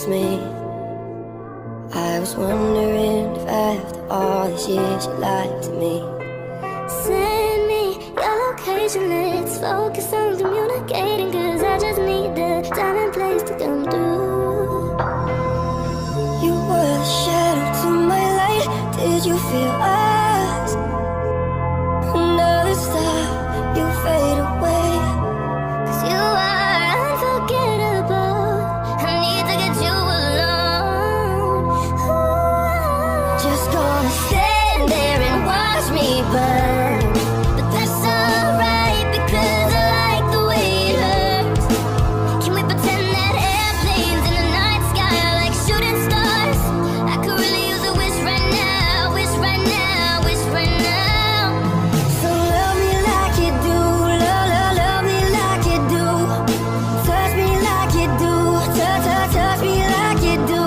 was me. I was wondering if after all these years you lied to me. Send me your location, let's focus on communicating, cause I just need the time and place to come through. You were the shadow to my light, did you feel us? Another star, you fade away. Cause you are unforgettable, I need to get you alone. Ooh. Just gonna stand there and watch me burn. But that's alright, because I like the way it hurts. Can we pretend that airplanes in the night sky are like shooting stars? I could really use a wish right now, wish right now, wish right now. So love me like you do, love me like you do. Touch me like you do, touch me like you do.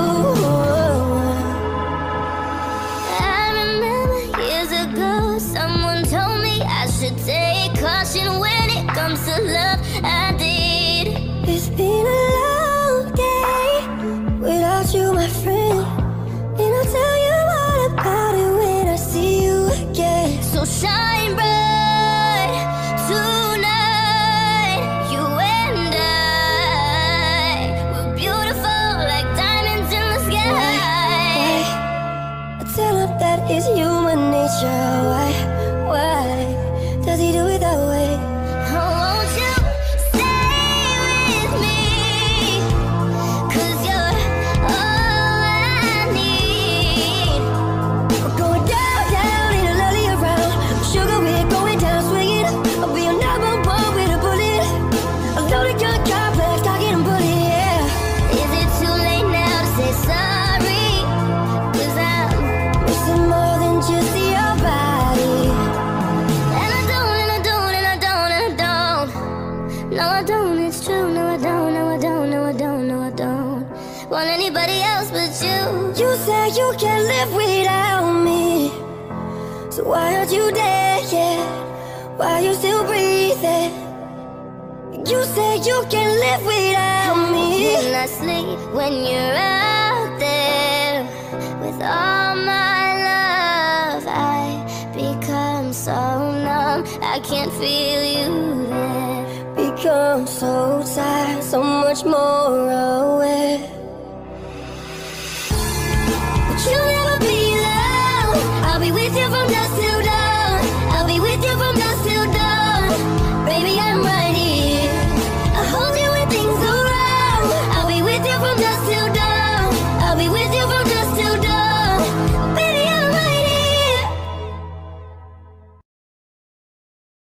I remember years ago, someone told me I should take caution when it comes to love. I did. It's been a long day without you, my friend. And I'll tell you all about it when I see you again. So shine bright tonight, you and I. We're beautiful like diamonds in the sky. I tell him that is human nature. Why does he do it that way? Oh, won't you stay with me? Cause you're all I need. We're going down in a lolly around. Sugar, we're going down swinging. I'll be your number one with a bullet. A loaded gun, complex, talking and bullet, yeah. Is it too late now to say sorry? Cause I'm Missing more than just your body. And I don't, and I don't, and I don't, and I don't. No, I don't, it's true. No, I don't, no, I don't, no, I don't, no, I don't want anybody else but you. You say you can't live without me. So why aren't you dead yet? Why are you still breathing? You say you can't live without me. Can I sleep when you're out there with all my love? I become so numb, I can't feel you there. Become so tired, so much more aware. But you'll never be alone, I'll be with you from dusk till